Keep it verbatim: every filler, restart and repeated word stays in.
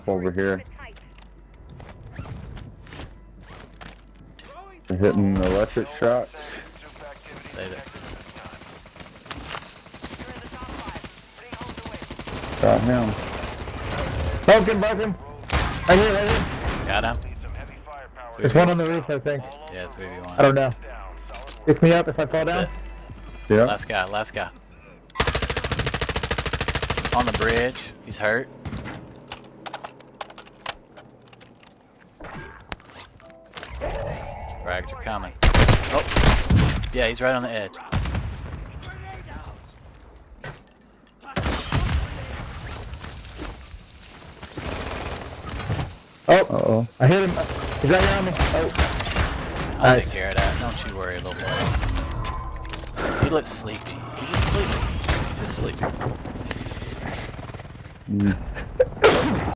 up over here. They're hitting electric shocks. Save it. Got him. Broken, broken. Right here, right here. Got him. There's one on the roof, I think. Yeah, three v one. I don't know. Pick me up if I fall down. Yeah. Last guy, last guy. On the bridge. He's hurt. Frags are coming. Oh! Yeah, he's right on the edge. Oh, Uh-oh. I hit him. He's right here on me. Oh. I'll Nice. take care of that. Don't you worry, little boy. He looks sleepy. He's just sleepy. Just sleepy. Mm.